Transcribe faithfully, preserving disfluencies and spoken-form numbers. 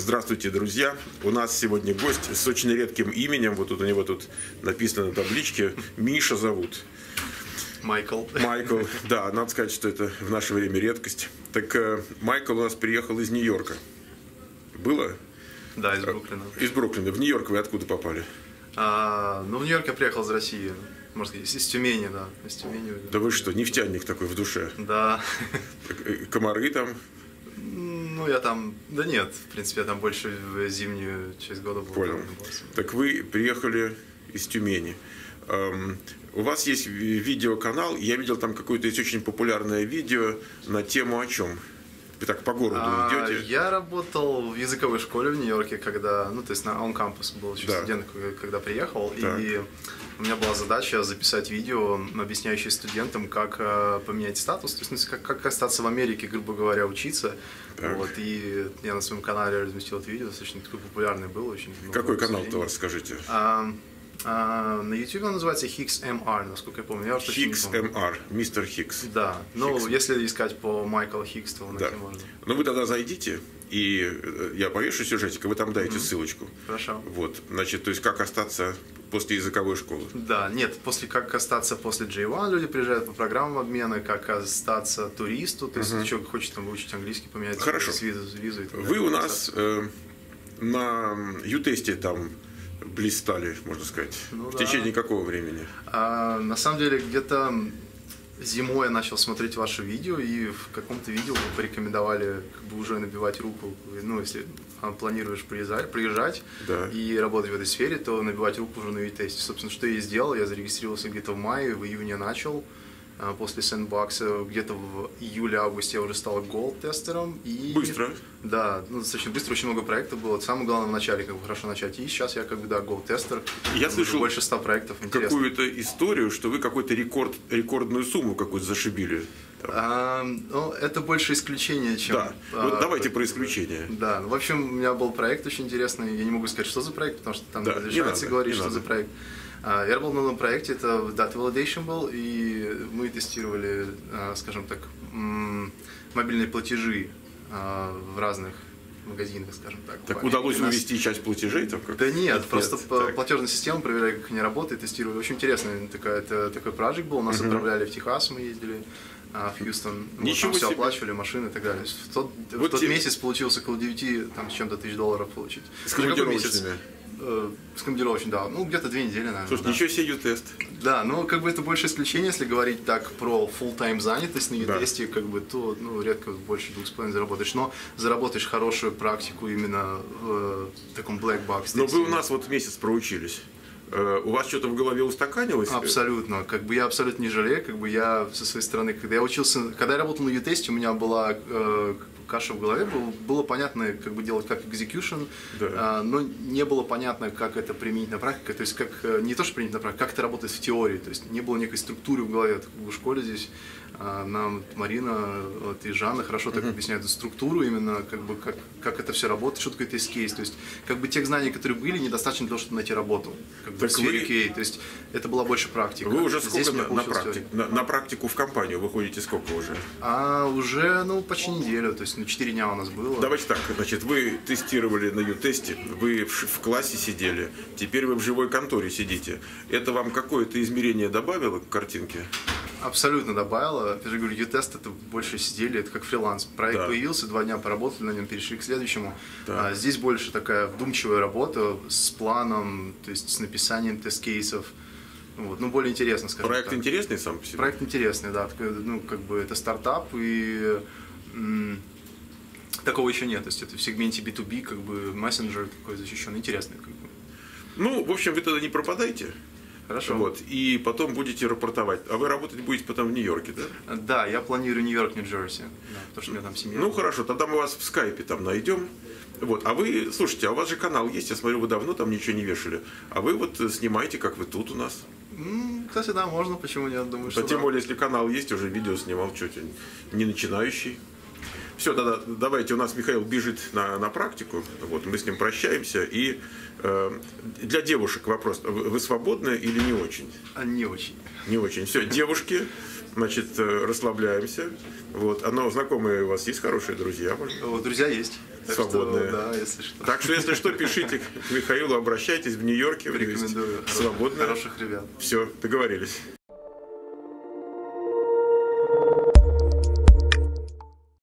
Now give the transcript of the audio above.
Здравствуйте, друзья! У нас сегодня гость с очень редким именем. Вот тут у него тут написано на табличке. Миша зовут. Майкл. Майкл, да, надо сказать, что это в наше время редкость. Так Майкл у нас приехал из Нью-Йорка. Было? Да, из Бруклина. Из Бруклина. В Нью-Йорк вы откуда попали? А, ну, в Нью-Йорк я приехал из России. Можно сказать, из Тюмени, да. Из Тюмени. Да вы что, нефтяник такой в душе? Да. Комары там? Ну, я там, да нет, в принципе, я там больше в зимнюю часть года был. Понял. Так вы приехали из Тюмени. Um, у вас есть видеоканал, я видел там какое-то есть очень популярное видео на тему о чем? Вы так по городу а, идете? Я работал в языковой школе в Нью-Йорке, когда, ну, то есть на On Campus был еще да. студент, когда приехал, так. И у меня была задача записать видео, объясняющее студентам, как э, поменять статус, то есть ну, как, как остаться в Америке, грубо говоря, учиться. Вот, и я на своем канале разместил это видео, достаточно такой популярный был. Очень какой канал-то у вас, скажите? А, а, на YouTube он называется Hicks эм ар, насколько я помню. Я Hicks эм ар, мистер Хикс. Да, ну Hicks. Если искать по Майкл Хикс, то найти да. можно. Ну вы тогда зайдите, и я повешу сюжетик, и вы там даете mm-hmm. ссылочку. Хорошо. Вот, значит, то есть как остаться после языковой школы? Да, нет, после как остаться после джей один люди приезжают по программам обмена, как остаться туристу, то есть uh-huh. человек хочет там выучить английский, поменять Хорошо. визу, визу и так далее. Вы у нас э, на ю-тесте там блистали, можно сказать, ну, в да. течение какого времени? А, на самом деле где-то зимой я начал смотреть ваше видео, и в каком-то видео вы порекомендовали как бы уже набивать руку, ну, если планируешь приезжать, приезжать да. и работать в этой сфере, то набивать руку уже на ю-тесте. Собственно, что я и сделал, я зарегистрировался где-то в мае, в июне начал, после сэндбокса, где-то в июле-августе я уже стал голд-тестером. И... Быстро? Да, ну, достаточно быстро, очень много проектов было. Самое главное в начале, как бы хорошо начать. И сейчас я как бы, да, голд-тестер. Я слышал больше ста проектов. Какую-то историю, что вы какую-то рекорд, рекордную сумму какую-то зашибили. А, ну, это больше исключение, чем... Да, а, вот давайте про исключение. Да, ну, в общем, у меня был проект очень интересный. Я не могу сказать, что за проект, потому что там да, не разрешается не говорить, не что надо. за проект. Я работал на новом проекте, это Data Validation был, и мы тестировали, скажем так, мобильные платежи в разных магазинах, скажем так. Так удалось нас... увести часть платежей? Там, как... Да нет, нет просто так. платежную систему проверяли, как они работают, тестировали. Очень интересный такой, это, такой проект был, нас uh-huh. отправляли в Техас, мы ездили, в Хьюстон, Ничего вот, там все себе. оплачивали, машины и так далее. В тот, вот в тот те... месяц получилось около девяти там, с чем-то тысяч долларов получить. С командировочными? С командировочными, да. Ну, где-то две недели, наверное. Слушай, да. ничего себе ю-тест. Да, ну, как бы это больше исключение, если говорить так про full-time занятость на ю-тесте, да. как бы, то, ну, редко больше двух с половиной заработаешь. Но заработаешь хорошую практику именно в э, таком black box. Но вы у нас вот месяц проучились. Uh, у вас что-то в голове устаканилось? Абсолютно. Как бы я абсолютно не жалею. Как бы я со своей стороны, когда я учился, когда я работал на ю-тесте, у меня была э, каша в голове, было, было понятно, как бы делать как execution, да. э, но не было понятно, как это применить на практике. То есть как не то, что применить на практике, как это работает в теории. То есть не было некой структуры в голове. Как бы в школе здесь э, нам Марина вот, и Жанна хорошо так uh-huh. объясняют структуру именно, как бы как, как это все работает, что такое тест-кейс. То есть как бы тех знаний, которые были, недостаточно для того, чтобы найти работу. В сфере кей, то есть это была больше практика. Вы уже сколько Здесь на, на, практик, на, на практику в компанию вы ходите сколько уже? А уже, ну, почти неделю, то есть ну, четыре дня у нас было. Давайте так, значит, вы тестировали на ю-тесте, вы в, в классе сидели, теперь вы в живой конторе сидите. Это вам какое-то измерение добавило к картинке? Абсолютно добавило. Я же говорю, ю-тест это больше сидели, это как фриланс. Проект да. появился, два дня поработали на нем, перешли к следующему. Да. А здесь больше такая вдумчивая работа с планом, то есть с написанием тест-кейсов. Вот, ну, более интересно, скажем Проект так. интересный сам по себе? Проект интересный, да. Ну, как бы это стартап, и м- такого еще нет. То есть это в сегменте би ту би, как бы мессенджер такой защищенный, интересный. Как бы. Ну, в общем, вы тогда не пропадайте. Хорошо. Вот, и потом будете рапортовать. А вы работать будете потом в Нью-Йорке, да? Да, я планирую Нью-Йорк, Нью-Джерси. Да, потому что у меня там семья. Ну хорошо, тогда мы вас в скайпе там найдем. Вот, а вы, слушайте, а у вас же канал есть, я смотрю, вы давно там ничего не вешали. А вы вот снимаете, как вы тут у нас. Mm, кстати, да, можно, почему нет, думаю, что да. Тем да. более, если канал есть, уже видео снимал, чуть не начинающий. Все, тогда давайте, у нас Михаил бежит на, на практику, вот, мы с ним прощаемся. И э, для девушек вопрос, вы свободны или не очень? А, не очень. Не очень. Все, девушки, Значит, расслабляемся. Вот. Оно, знакомые у вас есть хорошие друзья? Может? Вот, друзья есть. Так Свободные. Что, да, если что. Так что, если что, пишите к Михаилу, обращайтесь в Нью-Йорке. Рекомендую. Свободные. Хороших ребят. Все, договорились.